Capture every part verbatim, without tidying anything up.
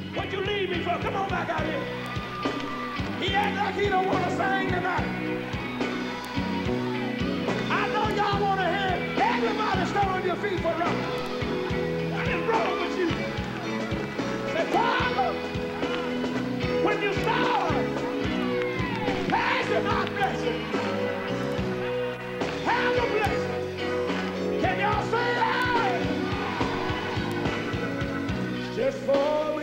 What you leave me for? Come on back out here. He act like he don't want to sing tonight. I know y'all want to hear everybody stand on your feet for rock. What is wrong with you? Say, Father, when you start passing our blessing, have a blessing. Can y'all say that? Just for me.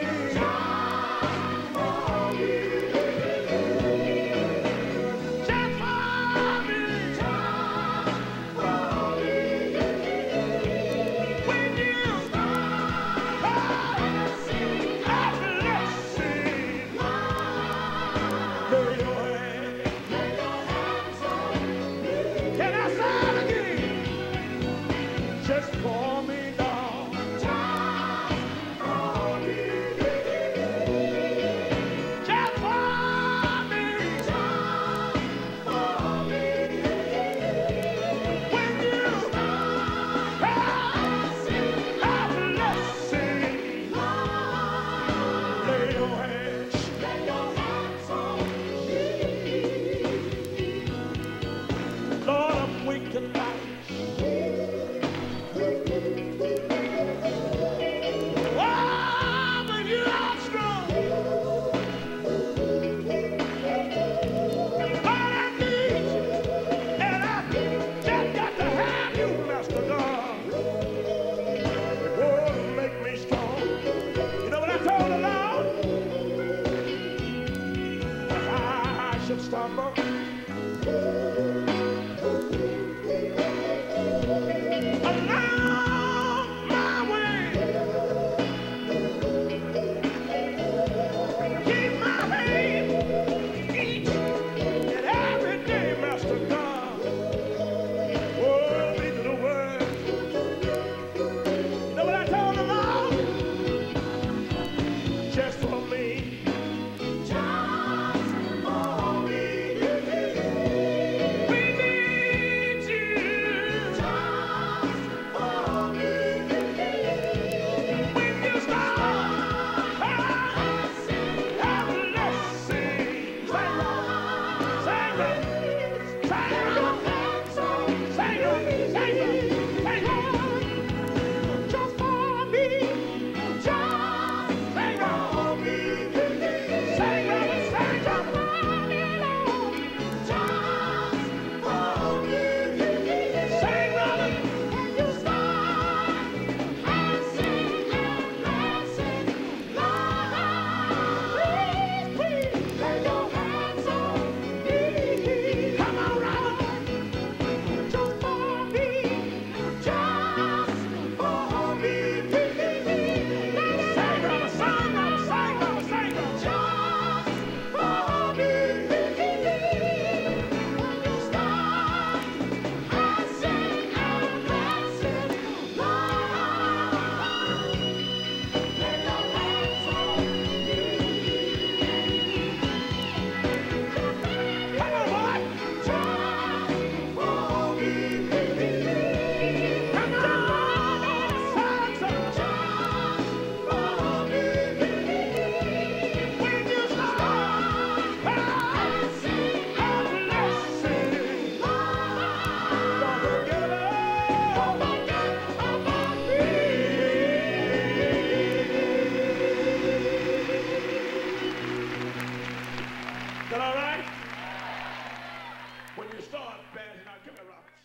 Is that all right? When you start passing out, give me a rock.